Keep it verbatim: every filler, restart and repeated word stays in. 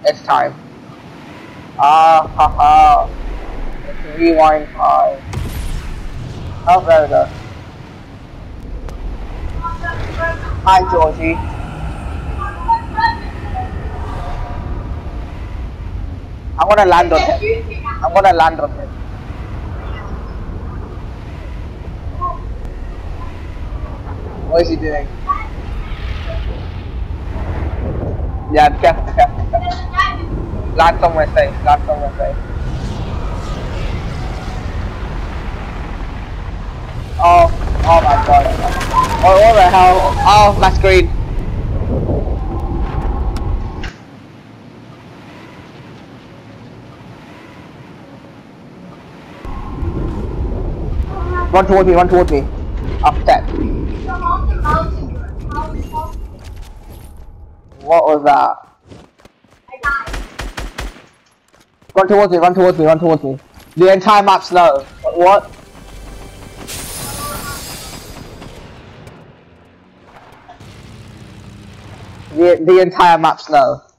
It's time. Ah, haha. It's rewind time. Oh, there we go. Hi, Georgie. I'm gonna land on him. I'm gonna land on him. What is he doing? Yeah, careful, careful, careful. Land somewhere safe. Land somewhere safe. Oh, oh my god. Oh, what the hell? Oh, my screen. Run towards me, run towards me. Upstep. What was that? Run towards me, run towards me, run towards me. The entire map's low. What? The, the entire map's low.